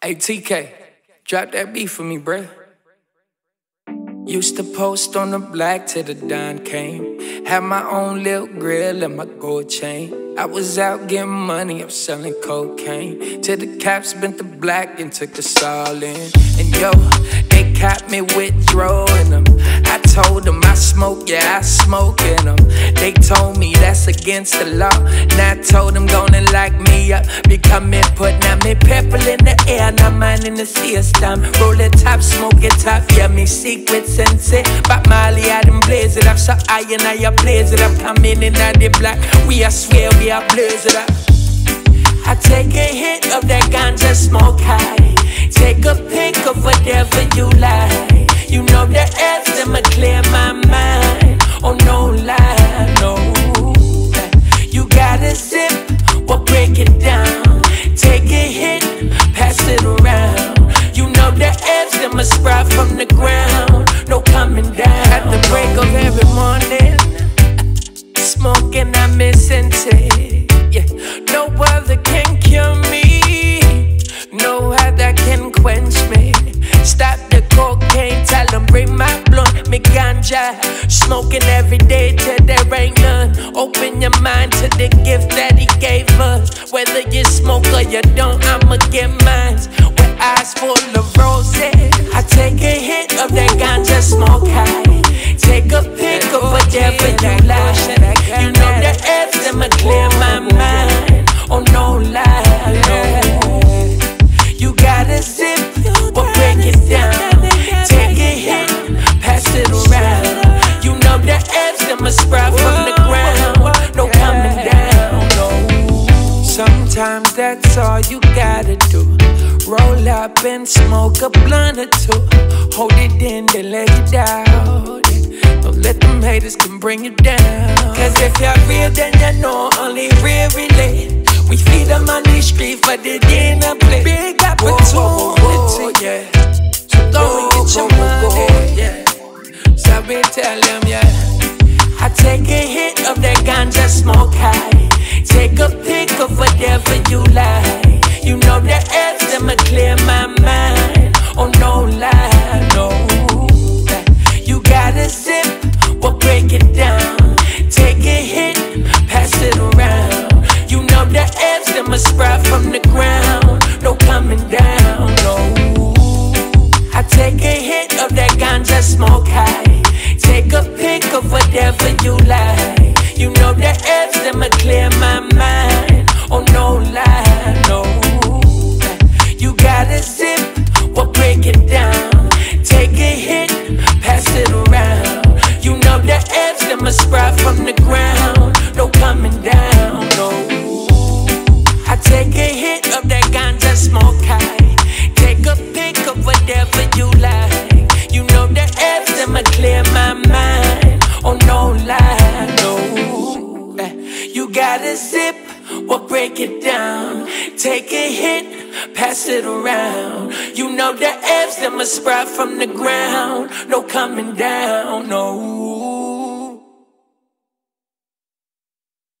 Hey TK, drop that beat for me, bruh. Used to post on the block till the dawn came. Had my own little grill and my gold chain. I was out getting money, I'm selling cocaine. Till the cops bent the block and took us all in. And yo, they caught me withdrawing them. I told them I smoke, yeah, I smoke in them. They told me that's against the law. Now I told them gonna lock me up. Becoming put, now me purple in the air. Now mine in the siesta. Roll it top, smoke it top. Yeah, me secret sensei. But Molly, I done blaze it up. So I and I blaze it up. Come in and out the block. We I swear we are blaze it up. I take a hit of that ganja smoke high. Take a pic of whatever you like. You know the F's, them a clear my mind. Oh no lie, no. You gotta sip, we'll break it down. Take a hit, pass it around. You know the F's, them a sprout from the ground. No coming down. At the break of every morning, smoking, I'm missing it. Yeah, no other can cure me. No other can quench me. Stop the cocaine, tell them bring my blunt, me ganja. Smoking every day till there ain't none. Open your mind to the gift that he gave us. Whether you smoke or you don't, I'ma get mine. With eyes full of roses, I take a hit of that ganja smoke high. Take a pic of whatever you like. You know the F's, them a clear my mind. Oh no lie, no. You gotta sip, we'll break it down. Take a hit, pass it around. You know the F's, them a sprout from the ground. No coming down, no. Sometimes that's all you gotta do. Roll up and smoke a blunt or two. Hold it in, then let it out. Don't let them haters can bring you down. Cause if you're real, then you know only real relate. We feed them on the street for the dinner plate. Big opportunity, yeah. So don't get your money, yeah. So I been tell them, yeah. I take a hit of that ganja smoke high. Take a pic of whatever you like. You know the F's, them a clear my mind. Oh no lie, no. You gotta sip, we'll break it down. Take a hit, pass it around. You know the F's, them a sprout from the ground. No coming down, no. I take a hit of that ganja smoke high. Take a pic of whatever you like. You know the F's, them a clear my mind. Oh no lie, no. You gotta sip, we'll break it down. Take a hit, pass it around. You know the F's, them a sprout from the ground. No coming down, no. I take a hit of that ganja smoke high. Take a pic of whatever you like. You know the F's, them a clear my mind. Oh no lie, no. You gotta sip, we'll break it down. Take a hit, pass it around. You know the F's, them a sprout from the ground. No coming down, no.